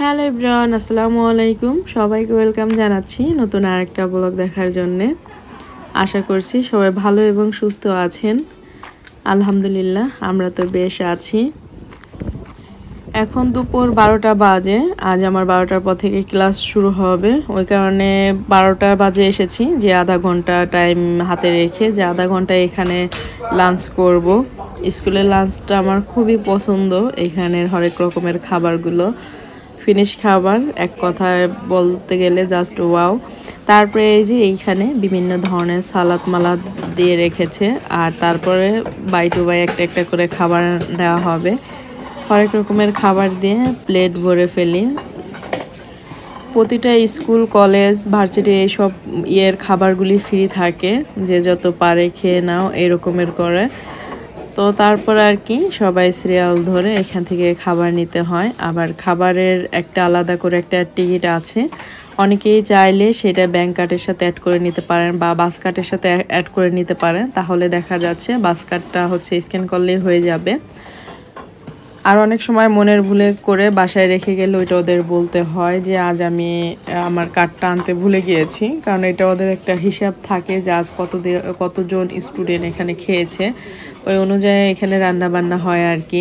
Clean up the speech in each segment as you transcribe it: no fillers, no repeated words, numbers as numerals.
Hello everyone, আসসালামু আলাইকুম। সবাইকে ওয়েলকাম জানাচ্ছি নতুন আরেকটা ব্লগ দেখার জন্য। আশা করছি সবাই ভালো এবং সুস্থ আছেন। আলহামদুলিল্লাহ, আমরা তো বেশ আছি। এখন দুপুর 12টা বাজে। আজ আমার 12টার পর থেকে ক্লাস শুরু হবে, ওই কারণে 12টা বাজে এসেছি, যে আধা ঘন্টা টাইম হাতে রেখে যে আধা ঘন্টা এখানে লাঞ্চ করব। স্কুলের লাঞ্চটা আমার খুবই পছন্দ। এখানের হরেক রকমের খাবারগুলো ফিনিশ খাবার, এক কথায় বলতে গেলে জাস্ট ওয়াও। তারপরে এই যে এইখানে বিভিন্ন ধরনের সালাদ মালাদ দিয়ে রেখেছে, আর তারপরে বাই টু বাই একটা একটা করে খাবার দেওয়া হবে। হরেক রকমের খাবার দিয়ে প্লেট ভরে ফেলি। প্রতিটা স্কুল, কলেজ, ভার্সিটি এইসব খাবারগুলি ফ্রি থাকে, যে যত পারে খেয়ে নাও এরকমের করে। তো তারপর আর কি সবাই সিরিয়াল ধরে এখান থেকে খাবার নিতে হয়। আবার খাবারের একটা আলাদা করে একটা টিকিট আছে। অনেকেই চাইলে সেটা ব্যাংক কার্ডের সাথে অ্যাড করে নিতে পারেন বা বাস কার্ডের সাথে অ্যাড করে নিতে পারেন। তাহলে দেখা যাচ্ছে বাস কার্ডটা স্ক্যান করলেই হয়ে যাবে। আর অনেক সময় মনের ভুলে করে বাসায় রেখে গেলে ওইটা ওদের বলতে হয় যে আজ আমি আমার কার্ডটা আনতে ভুলে গিয়েছি, কারণ এটা ওদের একটা হিসাব থাকে যে আজ কতজন স্টুডেন্ট এখানে খেয়েছে, ওই অনুযায়ী এখানে রান্না বান্না হয় আর কি।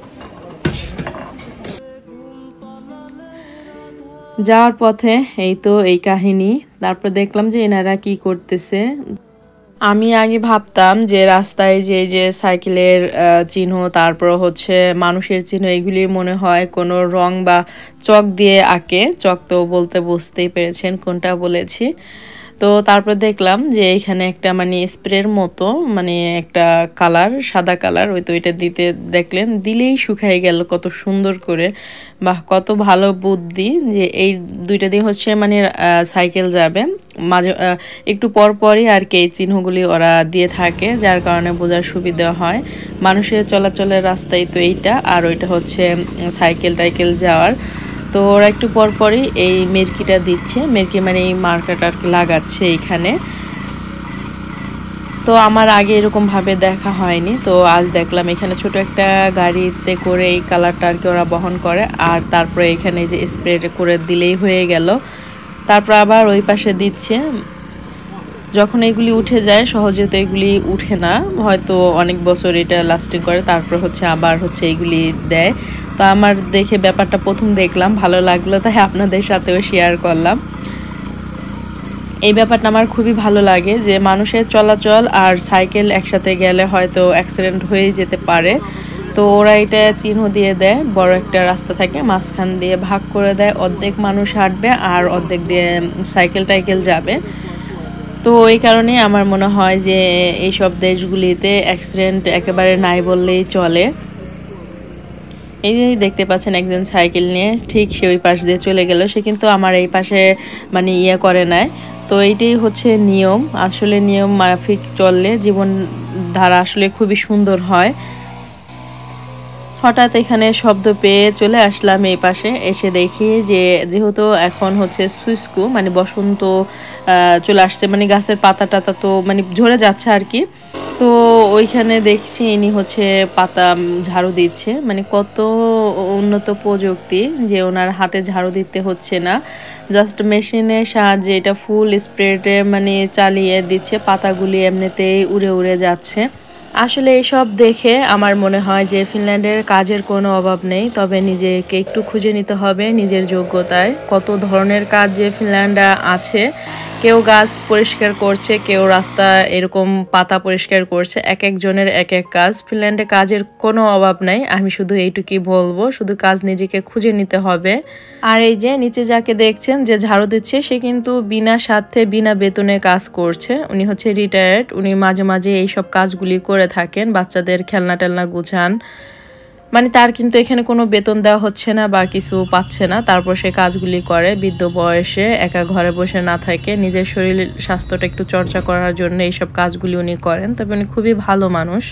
যাওয়ার পথে এই তো এই কাহিনী। তারপর দেখলাম যে এনারা কি করতেছে। আমি আগে ভাবতাম যে রাস্তায় যে সাইকেলের চিহ্ন, তারপর মানুষের চিহ্ন, এগুলি মনে হয় কোনো রং বা চক দিয়ে আঁকে। চক তো বলতে বুঝতেই পেরেছেন কোনটা বলেছি। তো তারপর দেখলাম যে এখানে একটা স্প্রের মতো একটা কালার, সাদা কালার, তো এটা দিতে দেখলেন দিলেই শুকাই গেল কত সুন্দর করে। বাহ, কত ভালো বুদ্ধি যে এই দুইটা দিয়ে সাইকেল যাবে। মাঝে একটু পর পরই আর কি এই চিহ্নগুলি ওরা দিয়ে থাকে, যার কারণে বোঝার সুবিধা হয়। মানুষের চলাচলের রাস্তায় তো এইটা, আর ওইটা সাইকেল টাইকেল যাওয়ার। তো ওরা একটু পর পরই এই মেরকিটা দিচ্ছে, মেরকি এই মার্কাটা লাগাচ্ছে এইখানে। তো আমার আগে এরকম ভাবে দেখা হয়নি, তো আজ দেখলাম এখানে ছোট একটা গাড়িতে করে এই কালারটা আর কি ওরা বহন করে, আর তারপরে এখানে যে স্প্রে করে দিলেই হয়ে গেল। তারপর আবার ওই পাশে দিচ্ছে। যখন এগুলি উঠে যায়, সহজে তো এগুলি উঠে না, হয়তো অনেক বছর এটা লাস্টিং করে, তারপর আবার এইগুলি দেয়। তো আমার দেখে ব্যাপারটা প্রথম দেখলাম, ভালো লাগলো, তাই আপনাদের সাথেও শেয়ার করলাম। এই ব্যাপারটা আমার খুবই ভালো লাগে যে মানুষের চলাচল আর সাইকেল একসাথে গেলে হয়তো অ্যাক্সিডেন্ট হয়ে যেতে পারে। তো ওরা এটা চিহ্ন দিয়ে দেয়, বড় একটা রাস্তা থাকে, মাঝখান দিয়ে ভাগ করে দেয়, অর্ধেক মানুষ হাঁটবে আর অর্ধেক দিয়ে সাইকেল টাইকেল যাবে। তো এই কারণে আমার মনে হয় যে এইসব দেশগুলিতে অ্যাক্সিডেন্ট একেবারে নাই বললেই চলে। এই যে দেখতে পাচ্ছেন একজন সাইকেল নিয়ে ঠিক সে ওই পাশ দিয়ে চলে গেল, সে কিন্তু আমার এই পাশে করে নাই। তো এইটাই নিয়ম। আসলে নিয়ম মাফিক চললে জীবন ধারা আসলে খুবই সুন্দর হয়। হঠাৎ এখানে শব্দ পেয়ে চলে আসলাম এই পাশে, এসে দেখি যে যেহেতু এখন সুইস্কু বসন্ত চলে আসছে, গাছের পাতা টাতা তো ঝরে যাচ্ছে আর কি। তো ওইখানে দেখছি ইনি পাতা ঝাড়ু দিচ্ছে, কত উন্নত প্রযুক্তি যে ওনার হাতে ঝাড়ু দিতে হচ্ছে না, জাস্ট মেশিনের সাহায্যে এটা ফুল স্প্রেডে চালিয়ে দিচ্ছে, পাতাগুলি এমনিতেই উড়ে উড়ে যাচ্ছে। আসলে এইসব দেখে আমার মনে হয় যে ফিনল্যান্ডের কাজের কোনো অভাব নেই, তবে নিজেকে একটু খুঁজে নিতে হবে নিজের যোগ্যতায়। কত ধরনের কাজ যে ফিনল্যান্ডে আছে, কেউ গাছ পরিষ্কার করছে, কেউ রাস্তা এরকম পাতা পরিষ্কার করছে, এক একজনের এক এক কাজ। ফিনল্যান্ডে কাজের কোনো অভাব নাই, আমি শুধু এইটুকুই বলবো, শুধু কাজ নিজেকে খুঁজে নিতে হবে। আর এই যে নিচে যাকে দেখছেন যে ঝাড়ু দিচ্ছে, সে কিন্তু বিনা স্বার্থে বিনা বেতনে কাজ করছে। উনি রিটায়ার্ড, উনি মাঝে মাঝে এইসব কাজগুলি করে থাকেন, বাচ্চাদের খেলনা টেলনা গুছান। তার কিন্তু এখানে কোনো বেতন দেওয়া হচ্ছে না বা কিছু পাচ্ছে না, তারপর সে কাজগুলি করে। বৃদ্ধ বয়সে একা ঘরে বসে না থাকে, নিজের শরীর স্বাস্থ্যটা একটু চর্চা করার জন্য এইসব কাজগুলি উনি করেন। তবে উনি খুবই ভালো মানুষ।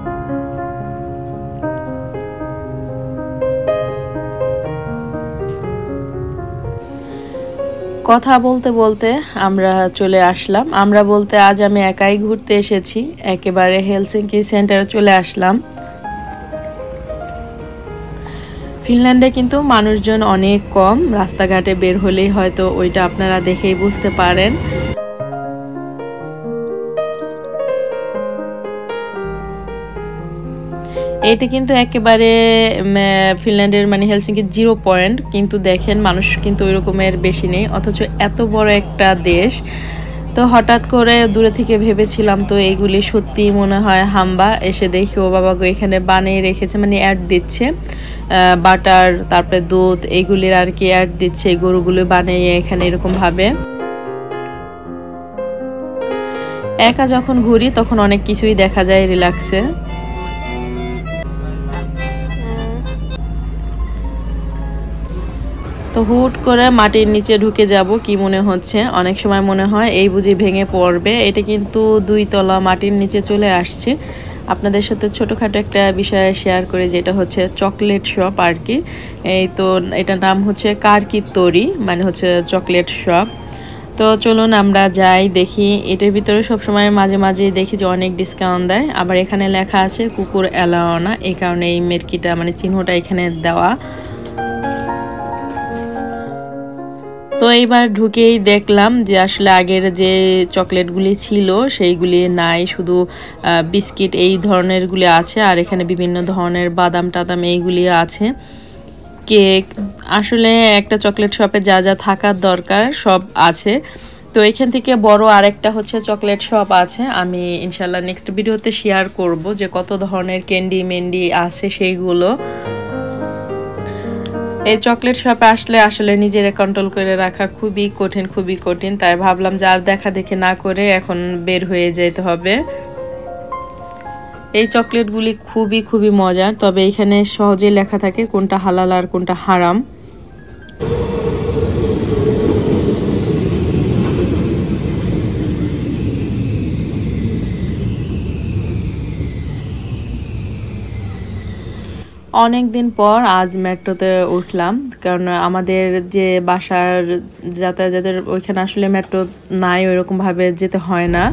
কথা বলতে বলতে আমরা চলে আসলাম, আমরা বলতে আজ আমি একাই ঘুরতে এসেছি, একেবারে হেলসিঙ্কি সেন্টারে চলে আসলাম। ফিনল্যান্ডে কিন্তু মানুষজন অনেক কম, রাস্তাঘাটে বের হলেই হয়তো ওইটা আপনারা দেখেই বুঝতে পারেন। এটা কিন্তু একেবারে ফিনল্যান্ডের মানে হেলসিঙ্কির 0 পয়েন্ট, কিন্তু দেখেন মানুষ কিন্তু ওই রকমের বেশি নেই, অথচ এত বড় একটা দেশ। তো হঠাৎ করে দূরে থেকে ভেবেছিলাম তো এইগুলি সত্যি মনে হয় হাম্বা, এসে দেখি ও বাবা গো এখানে বানিয়ে রেখেছে, মানে অ্যাড দিচ্ছে বাটার, তারপরে দুধ, এইগুলির আর কি অ্যাড দিচ্ছে, এই গরুগুলো বানিয়ে এখানে এরকম ভাবে। একা যখন ঘুরি তখন অনেক কিছুই দেখা যায় রিল্যাক্সে। তো হুট করে মাটির নিচে ঢুকে যাব কি মনে হচ্ছে, অনেক সময় মনে হয় এই বুঝি ভেঙে পড়বে। এটা কিন্তু 2 তলা মাটির নিচে চলে আসছে। আপনাদের সাথে ছোটোখাটো একটা বিষয় শেয়ার করে, যেটা হচ্ছে চকলেট শপ আর কি। এই তো এটার নাম হচ্ছে কারকি তরি, মানে হচ্ছে চকলেট শপ। তো চলুন আমরা যাই দেখি। এটার ভিতরে সবসময় মাঝে মাঝে দেখি যে অনেক ডিসকাউন্ট দেয়, আবার এখানে লেখা আছে কুকুর অ্যালাও না, এই কারণে এই মেরকিটা মানে চিহ্নটা এখানে দেওয়া। তো এইবার ঢুকেই দেখলাম যে আসলে আগের যে চকলেটগুলি ছিল সেইগুলি নাই, শুধু বিস্কিট এই ধরনেরগুলি আছে, আর এখানে বিভিন্ন ধরনের বাদাম টাদাম এইগুলি আছে, কেক। আসলে একটা চকলেট শপে যা যা থাকার দরকার সব আছে। তো এখান থেকে বড় আরেকটা হচ্ছে চকলেট শপ আছে, আমি ইনশাল্লাহ নেক্সট ভিডিওতে শেয়ার করব যে কত ধরনের ক্যান্ডি মেন্ডি আছে সেইগুলো। এই চকলেট শপে আসলে আসলে নিজেরা কন্ট্রোল করে রাখা খুবই কঠিন, তাই ভাবলাম যে আর দেখা দেখি না করে এখন বের হয়ে যেতে হবে। এই চকলেটগুলি খুবই মজার, তবে এখানে সহজে লেখা থাকে কোনটা হালাল আর কোনটা হারাম। অনেক দিন পর আজ মেট্রোতে উঠলাম, কারণ আমাদের যে বাসার যাতায়াতের ওইখানে আসলে মেট্রো নাই, ওইরকমভাবে যেতে হয় না।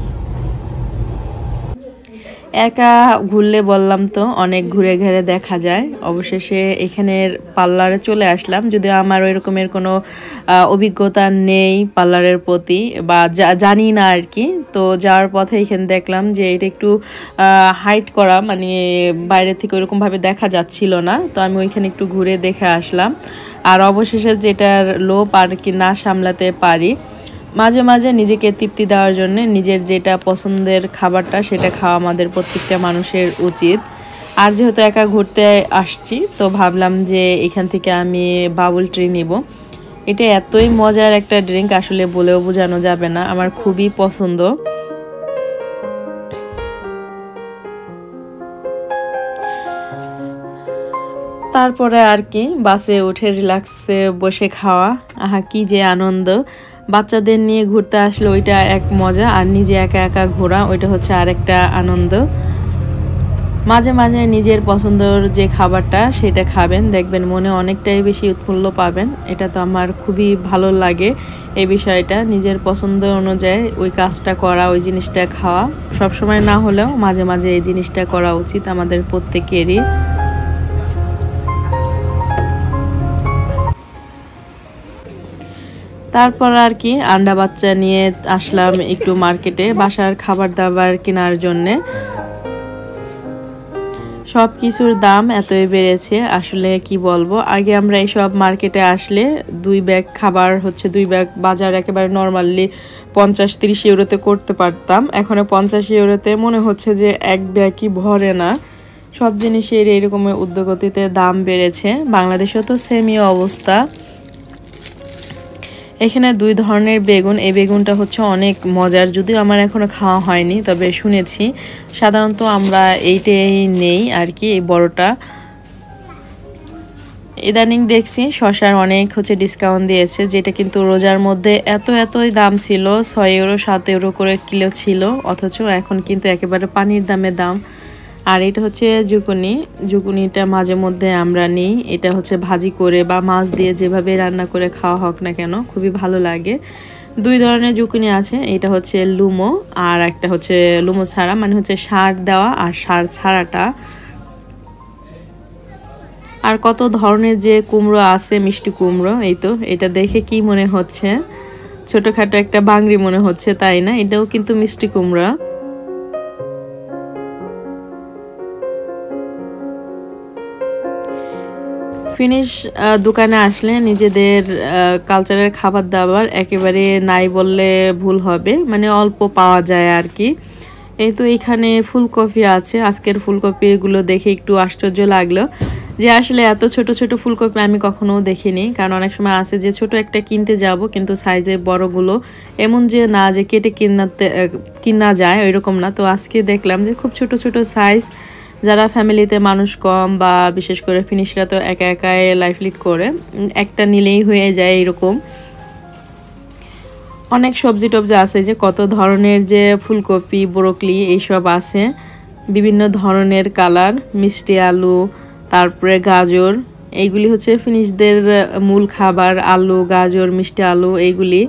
একা ঘুরলে বললাম তো অনেক ঘুরে ঘুরে দেখা যায়। অবশেষে এখানের পার্লারে চলে আসলাম, যদিও আমার ওই রকমের কোনো অভিজ্ঞতা নেই পার্লারের প্রতি, বা জানি না আর কি। তো যাওয়ার পথে এখানে দেখলাম যে এটা একটু হাইট করা, মানে বাইরে থেকে ওইরকমভাবে দেখা যাচ্ছিল না, তো আমি ওইখানে একটু ঘুরে দেখে আসলাম। আর অবশেষে যেটার লোভ আর কি না সামলাতে পারি, মাঝে মাঝে নিজেকে তৃপ্তি দেওয়ার জন্য নিজের যেটা পছন্দের খাবারটা সেটা খাওয়া আমাদের প্রত্যেকটা মানুষের উচিত। আর যেহেতু একা ঘুরতে আসছি, তো ভাবলাম যে এখান থেকে আমি বাবল ট্রি নিব। এটা এতই মজার একটা ড্রিঙ্ক, আসলে বলেও বোঝানো যাবে না, আমার খুবই পছন্দ। তারপরে আর কি বাসে উঠে রিল্যাক্সে বসে খাওয়া, আহা কি যে আনন্দ। বাচ্চাদের নিয়ে ঘুরতে আসলে ওইটা এক মজা, আর নিজে একা একা ঘোরা ওইটা হচ্ছে আরেকটা আনন্দ। মাঝে মাঝে নিজের পছন্দের যে খাবারটা সেটা খাবেন, দেখবেন মনে অনেকটাই বেশি উৎফুল্ল পাবেন। এটা তো আমার খুবই ভালো লাগে এই বিষয়টা, নিজের পছন্দ অনুযায়ী ওই কাজটা করা, ওই জিনিসটা খাওয়া। সবসময় না হলেও মাঝে মাঝে এই জিনিসটা করা উচিত আমাদের প্রত্যেকেরই। তারপর আর কি আন্ডা বাচ্চা নিয়ে আসলাম একটু মার্কেটে বাসার খাবার দাবার কেনার জন্যে। সব কিছুর দাম এতই বেড়েছে, আসলে কি বলবো। আগে আমরা এইসব মার্কেটে আসলে 2 ব্যাগ খাবার হচ্ছে 2 ব্যাগ বাজার একেবারে নর্মালি 50-30 ইউরোতে করতে পারতাম, এখন 50 ইউরোতে মনে হচ্ছে যে এক ব্যাগই ভরে না। সব জিনিসের এইরকমের ঊর্ধ্বগতিতে দাম বেড়েছে, বাংলাদেশেও তো সেমই অবস্থা। এখানে 2 ধরনের বেগুন, এই বেগুনটা হচ্ছে অনেক মজার, যদিও আমার এখনো খাওয়া হয়নি, তবে শুনেছি। সাধারণত আমরা এইটাই নেই আর কি, এই বড়টা। ইদানিং দেখছি শসার অনেক হচ্ছে ডিসকাউন্ট দিয়েছে, যেটা কিন্তু রোজার মধ্যে এতই দাম ছিল, 6 ইউরো 7 ইউরো করে কিলো ছিল, অথচ এখন কিন্তু একেবারে পানির দামে দাম। আর এটা হচ্ছে জুকুনিটা মাঝে মধ্যে আমরা নিই, এটা হচ্ছে ভাজি করে বা মাছ দিয়ে যেভাবে রান্না করে খাওয়া হোক না কেন খুবই ভালো লাগে। 2 ধরনের জুকুনি আছে, এটা হচ্ছে লুমো আর একটা হচ্ছে লুমো ছাড়া, মানে হচ্ছে সার দেওয়া আর সার ছাড়াটা। আর কত ধরনের যে কুমড়ো আছে, মিষ্টি কুমড়ো। এই তো এটা দেখে কি মনে হচ্ছে, ছোটখাটো একটা বাংরি মনে হচ্ছে, তাই না? এটাও কিন্তু মিষ্টি কুমড়া। ফিনিশ দোকানে আসলে নিজেদের কালচারের খাবার দাবার একেবারে নাই বললে ভুল হবে, মানে অল্প পাওয়া যায় আর কি। এই তো এখানে ফুলকপি আছে, আজকের ফুলকপিগুলো দেখে একটু আশ্চর্য লাগলো যে আসলে এত ছোট ছোট ফুলকপি আমি কখনো দেখিনি। কারণ অনেক সময় আছে যে ছোট একটা কিনতে যাব কিন্তু সাইজে বড়গুলো, এমন যে না যে কেটে কিনা যায় ওইরকম না। তো আজকে দেখলাম যে খুব ছোট ছোট সাইজ, যারা ফ্যামিলিতে মানুষ কম বা বিশেষ করে ফিনিশরা তো একা একাই লাইফ লিড করে, একটা নিলেই হয়ে যায় এরকম। অনেক সবজি টবজি আছে, যে কত ধরনের যে ফুলকপি, ব্রোকলি এইসব আছে, বিভিন্ন ধরনের কালার, মিষ্টি আলু, তারপরে গাজর। এইগুলি হচ্ছে ফিনিশদের মূল খাবার, আলু, গাজর, মিষ্টি আলু এইগুলি।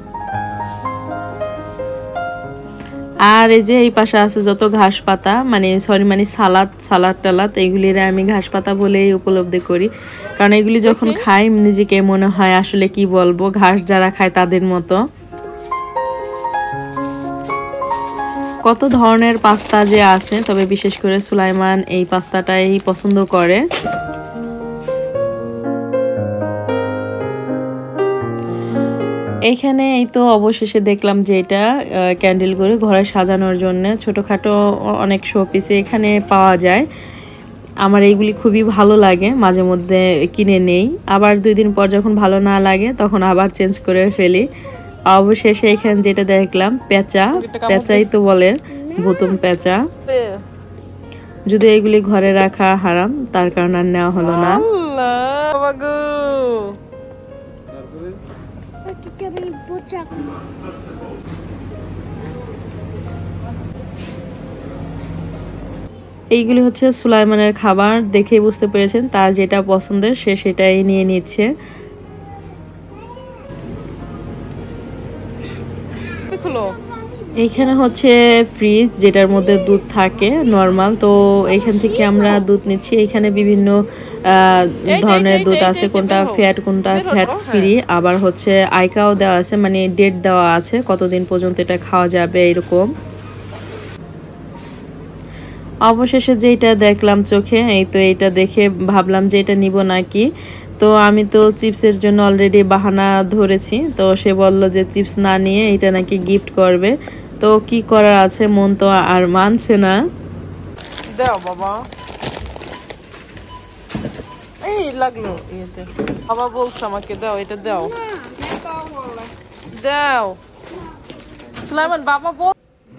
আর এই যে এই পাশে আছে যত ঘাস পাতা, মানে সালাদ টালাদ, এইগুলির আমি ঘাস পাতা বলেই উপলব্ধি করি। কারণ এগুলি যখন খাই নিজেকে মনে হয় আসলে কি বলবো, ঘাস যারা খায় তাদের মতো। কত ধরনের পাস্তা যে আছে, তবে বিশেষ করে সুলাইমান এই পাস্তাটাই পছন্দ করে। এইখানে এই তো অবশেষে দেখলাম যে এটা ক্যান্ডেল করে ঘরে সাজানোর জন্য ছোটোখাটো অনেক শোপিসে এখানে পাওয়া যায়। আমার এইগুলি খুবই ভালো লাগে, মাঝে মধ্যে কিনে নেই, আবার 2 দিন পর যখন ভালো না লাগে তখন আবার চেঞ্জ করে ফেলি। অবশেষে এখানে যেটা দেখলাম পেঁচাই তো বলে, ভুতুম পেঁচা। যদি এগুলি ঘরে রাখা হারাম, তার কারণে আর নেওয়া হলো না। এইগুলি হচ্ছে সুলাইমানের খাবার, দেখেই বুঝতে পেরেছেন তার যেটা পছন্দের সে সেটাই নিয়ে নিচ্ছে। এইখানে হচ্ছে ফ্রিজ, যেটার মধ্যে দুধ থাকে নরমাল, তো এইখান থেকে আমরা দুধ নিচ্ছি। এখানে বিভিন্ন ধরনের দুধ আছে, কোনটা ফ্যাট কোনটা ফ্যাট ফ্রি, আবার হচ্ছে আইকাও দেওয়া আছে, মানে ডেট দেওয়া আছে কতদিন পর্যন্ত এটা খাওয়া যাবে এরকম। অবশেষে যেটা দেখলাম চোখে, এই তো এটা দেখে ভাবলাম যে এটা নিব নাকি। তো আমি তো চিপসের জন্য অলরেডি বাহানা ধরেছি, তো সে বলল যে চিপস না নিয়ে এটা নাকি গিফট করবে। তো কি করার আছে, মন তো আর মানছে না। দাও বাবা, এই লাগলো ইয়েতে, বাবা বলছে আমাকে দাও, এটা দাও, দাও সুলাইমান, বাবা বল।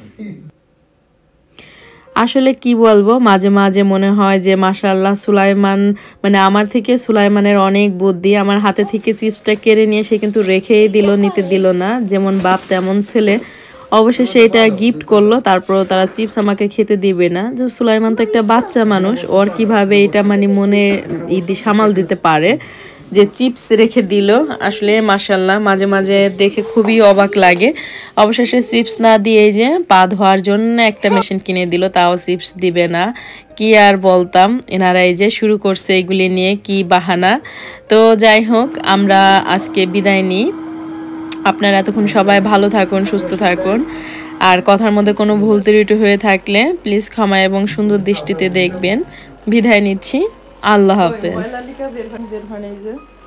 আসলে কি বলবো, মাঝে মাঝে মনে হয় যে মাশাআল্লাহ সুলাইমান, মানে আমার থেকে সুলাইমানের অনেক বুদ্ধি। আমার হাতে থেকে চিপসটা কেড়ে নিয়ে সে কিন্তু রেখেই দিল, নিতে দিল না। যেমন বাপ তেমন ছেলে। অবশেষে এটা গিফট করলো, তারপর তারা চিপস আমাকে খেতে দিবে না। যে সুলাইমান তো একটা বাচ্চা মানুষ, ওর কিভাবে এটা মানে মনে সামাল দিতে পারে যে চিপস রেখে দিল। আসলে মাশাআল্লাহ, মাঝে মাঝে দেখে খুবই অবাক লাগে। অবশেষে চিপস না দিয়ে যে পা ধোয়ার জন্য একটা মেশিন কিনে দিল, তাও চিপস দিবে না। কি আর বলতাম, এনারা এই যে শুরু করছে এগুলি নিয়ে কি বাহানা। তো যাই হোক, আমরা আজকে বিদায় নিই। আপনারা এতক্ষণ সবাই ভালো থাকুন, সুস্থ থাকুন। আর কথার মধ্যে কোনো ভুল ত্রুটি হয়ে থাকলে প্লিজ ক্ষমা এবং সুন্দর দৃষ্টিতে দেখবেন। বিদায় নিচ্ছি, আল্লাহ হাফেজ।